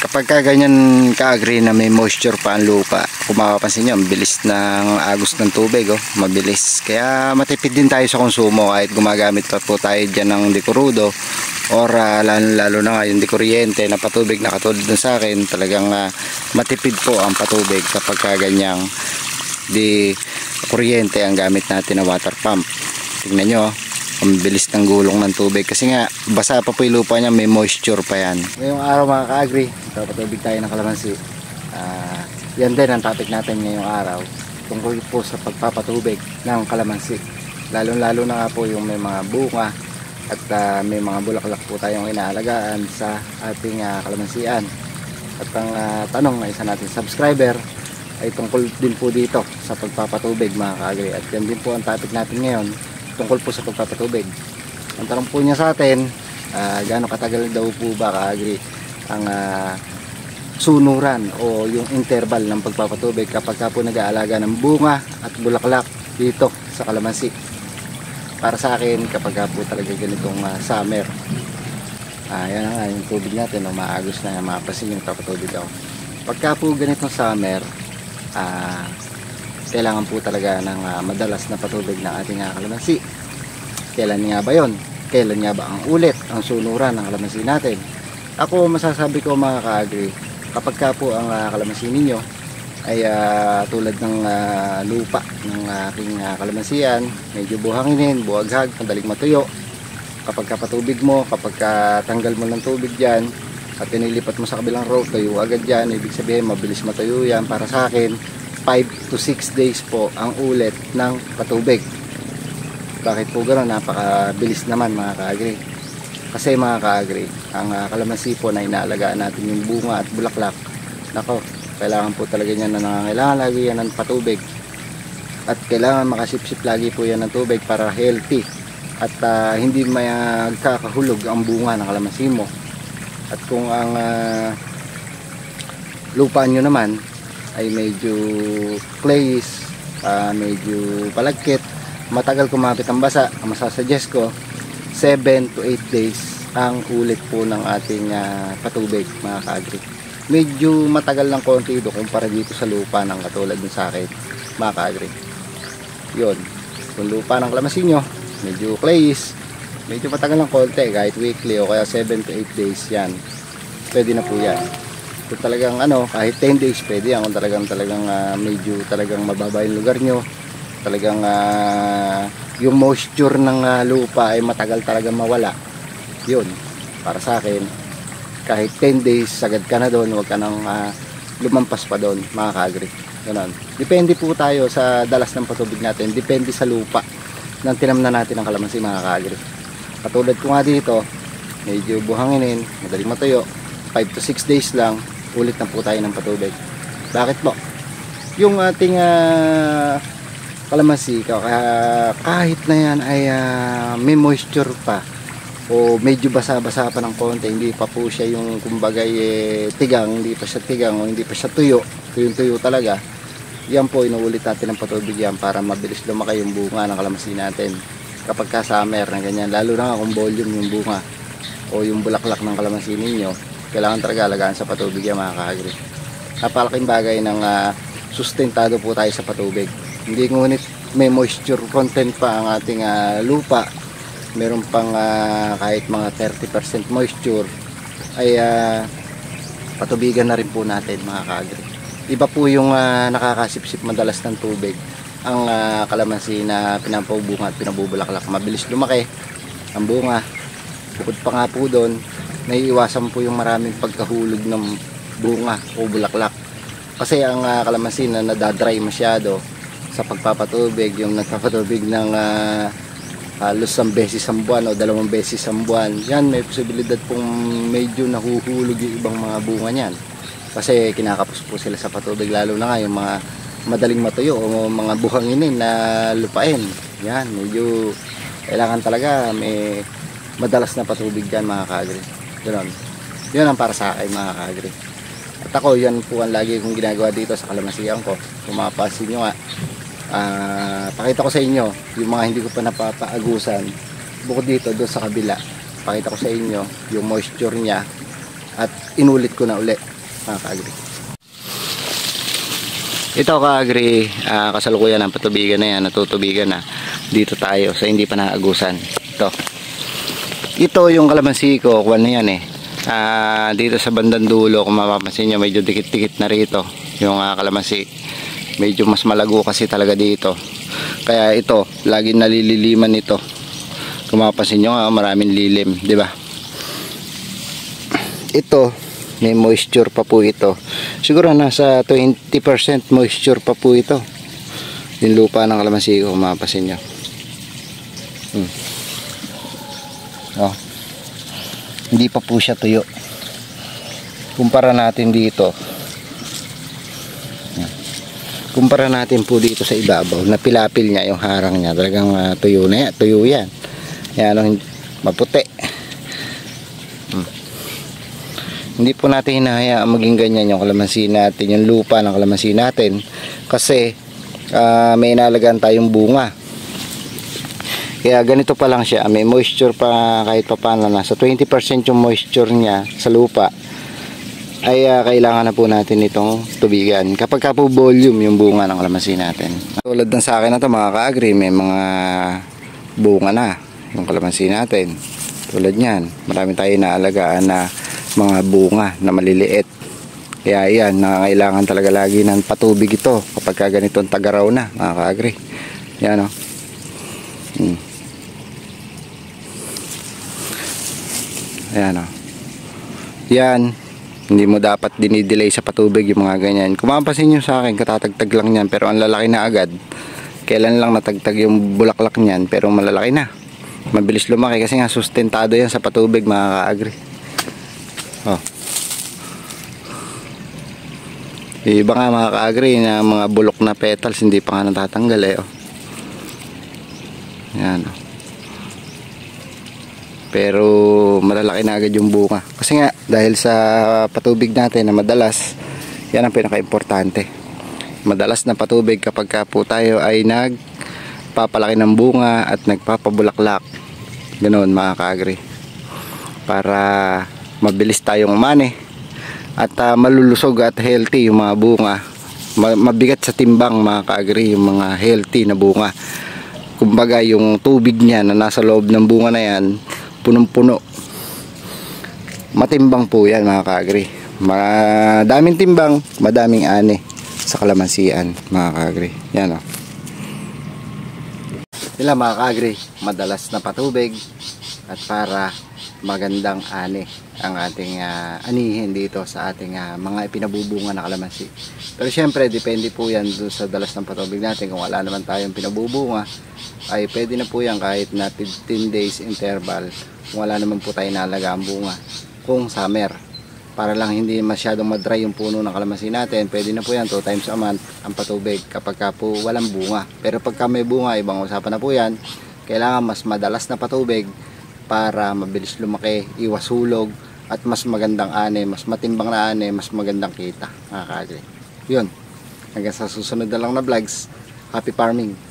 Kapag ka ganyan ka-agree na may moisture pa ang lupa, kung makapansin nyo, bilis ng agos ng tubig, oh, mabilis. Kaya matipid din tayo sa konsumo kahit gumagamit pa po tayo dyan ng dikurudo or lalo na nga yung dikuryente na patubig na katulad dun sa akin. Talagang matipid po ang patubig kapag ka ganyang di kuryente ang gamit natin na water pump. Tingnan nyo, ang bilis ng gulong ng tubig kasi nga basa pa po yung lupa niya, may moisture pa yan. Ngayong araw mga ka-agri, patubig tayo ng kalamansi. Yan din ang topic natin ngayong araw, tungkol po sa pagpapatubig ng kalamansi. Lalo na nga po yung may mga bunga at may mga bulaklak po tayong inaalagaan sa ating kalamansian. At ang tanong ng isa nating subscriber ay tungkol din po dito sa pagpapatubig mga ka-agri. At yan din po ang topic natin ngayon, tungkol po sa pagpapatubig. Ang tanong po niya sa atin, gaano katagal daw po ba ka-agri ang sunuran o yung interval ng pagpapatubig kapag po nag-aalaga ng bunga at bulaklak dito sa kalamansi. Para sa akin, kapag po talaga ganitong summer, yan nga yung tubig natin, maagos na, mapasin yung papatubig daw. Pagka po ganitong summer, kailangan po talaga ng madalas na patubig ng ating kalamansi. Kailan nga ba yon? Kailan nga ba ang ulit ang sunuran ng kalamansi natin? Ako masasabi ko mga ka-agri, kapag ka po ang kalamansi ninyo ay tulad ng lupa ng aking kalamansian, medyo buhanginin, buwaghag, madaling matuyo. Kapag patubig mo, kapag tanggal mo ng tubig dyan at inilipat mo sa kabilang row, tuyo agad dyan, ibig sabihin mabilis matuyo yan. Para sa akin, 5 to 6 days po ang ulit ng patubig. Bakit po gano'n? Napakabilis naman mga ka-agri. Kasi mga ka-agri, ang kalamansi po na inaalagaan natin yung bunga at bulaklak, nako, kailangan po talaga niya na nangangailangan lagi yan ng patubig. At kailangan makasipsip lagi po yan ng tubig para healthy. At hindi magkakahulog ang bunga ng kalamansi mo. At kung ang lupa nyo naman ay medyo clays, medyo palagkit, matagal kumapit ang basa, ang masasuggest ko 7 to 8 days ang ulit po ng ating patubig mga ka-agri. Medyo matagal ng konti ito kumpara dito sa lupa ng katulad ng sa akin mga ka-agri. Yun, kung lupa ng kalamansi nyo medyo clays, medyo matagal ng konti, kahit weekly o kaya 7 to 8 days yan, pwede na po yan. Kung talagang kahit 10 days pwede yan, kung talagang medyo talagang mababa yung lugar nyo, talagang yung moisture ng lupa ay matagal talagang mawala, yun, para sa akin kahit 10 days sagad ka na doon, huwag ka nang lumampas pa doon mga ka-agri. Ganun. Depende po tayo sa dalas ng patubig natin, depende sa lupa ng tinamnan natin ng kalamansi mga ka-agri. Katulad ko nga dito, medyo buhanginin, madaling matuyo, 5 to 6 days lang ulit na po tayo ng patubig. Bakit po? Yung ating kalamansi, kahit na yan ay may moisture pa o medyo basa-basa pa ng konti, hindi pa po siya yung kumbaga tigang, hindi pa siya tigang o hindi pa siya tuyo, tuyong-tuyo talaga, yan po inuulit natin ng patubig yan para mabilis lumaki yung bunga ng kalamansi natin kapag ka summer na ganyan. Lalo na kung volume yung bunga o yung bulaklak ng kalamansi ninyo, kailangan talaga alagaan sa patubig yan mga ka-agri. Napakalaking bagay ng sustentado po tayo sa patubig. Hindi ngunit may moisture content pa ang ating lupa, meron pang kahit mga 30% moisture, ay patubigan na rin po natin mga ka-agri. Iba po yung nakakasipsip madalas ng tubig ang kalamansi na pinapabunga at pinabubulaklak. Mabilis lumaki ang bunga. Bukod pa nga po doon, naiiwasan po yung maraming pagkahulog ng bunga o bulaklak. Kasi ang kalamansi na nadadry masyado sa pagpapatubig, yung nagpapatubig ng halos 1 beses sa buwan o 2 beses sa buwan, yan may posibilidad pong medyo nahuhulog yung ibang mga bunga niyan. Kasi kinakapos po sila sa patubig, lalo na nga yung mga madaling matuyo o mga buhanginin na lupain. Yan, medyo kailangan talaga may madalas na patubig dyan mga ka-agri. Yun ang para sa akin mga ka-agri. At ako, yan po ang lagi kong ginagawa dito sa kalamansian ko. Kung mapapansin nyo nga, pakita ko sa inyo yung mga hindi ko pa napapaagusan. Bukod dito, doon sa kabila, pakita ko sa inyo yung moisture niya at inulit ko na uli mga ka-agri. Ito ka-agri, kasalukuyan ng patubigan na yan, natutubigan na. Dito tayo sa hindi pa naagusan. Ito yung kalamansi ko, kuwan na yan eh. Dito sa bandang dulo, kung mapapansin nyo, medyo dikit-dikit na rito yung kalamansi. Medyo mas malago kasi talaga dito. Kaya ito, lagi nalililiman ito. Kung mapapansin nyo, maraming lilim, di ba? Ito, may moisture pa po ito. Siguro nasa 20% moisture pa po ito. Yung lupa ng kalamansi ko, kung mapapansin nyo. Oh. Hindi pa po siya tuyo. Kumpara natin dito. Kumpara natin po dito sa ibabaw. Napilapil niya yung harang niya. Talagang tuyo na yan. Tuyo yan. Yan, maputi. Hindi po natin hinahayaan maging ganyan yung kalamansi natin, yung lupa ng kalamansi natin. Kasi may inalagaan tayong bunga. Kaya ganito pa lang siya, may moisture pa kahit pa paano, nasa 20% yung moisture niya sa lupa, ay kailangan na po natin itong tubigan kapag ka po volume yung bunga ng kalamansi natin. Tulad ng sa akin na to mga ka-agri, may mga bunga na yung kalamansi natin. Tulad nyan, marami tayo naalagaan na mga bunga na maliliit. Kaya yan, nakakailangan talaga lagi ng patubig ito kapag ka ganito ang tagaraw na mga ka-agri. Yan o. Ayan o. Yan, hindi mo dapat dinidelay sa patubig yung mga ganyan. Kung mapapansin nyo sa akin, katatagtag lang yan pero ang lalaki na agad. Kailan lang natagtag yung bulaklak niyan pero malalaki na. Mabilis lumaki kasi nga sustentado yan sa patubig mga ka-agri. Oh. Iba nga mga ka-agri na mga bulok na petals hindi pa nga natatanggal eh. Oh. Yan o. Pero malalaki na agad yung bunga kasi nga dahil sa patubig natin na madalas, yan ang pinaka-importante. Madalas na patubig kapag ka po tayo ay nagpapalaki ng bunga at nagpapabulaklak, ganoon mga ka-agri, para mabilis tayong umani at malulusog at healthy yung mga bunga. Mabigat sa timbang mga ka-agri yung mga healthy na bunga. Kumbaga yung tubig niya na nasa loob ng bunga na yan, punong-puno. Matimbang po yan mga ka-agri. Madaming timbang, madaming ani sa kalamansian mga ka-agri. Yan o. Sila mga ka-agri, madalas na patubig at para magandang ani ang ating anihin dito sa ating mga ipinabubunga na kalamansi. Pero syempre depende po yan doon sa dalas ng patubig natin. Kung wala naman tayong pinabubunga ay pwede na po yan kahit na 15 days interval kung wala naman po tayo nalagaan bunga. Kung summer, para lang hindi masyadong madry yung puno ng kalamansi natin, pwede na po yan 2 times a month ang patubig kapag ka po walang bunga. Pero pagka may bunga, ibang usapan na po yan. Kailangan mas madalas na patubig para mabilis lumaki, iwas hulog at mas magandang ani, mas matimbang na ani, mas magandang kita mga ka-agri. Yun, hanggang sa susunod na lang na vlogs. Happy farming!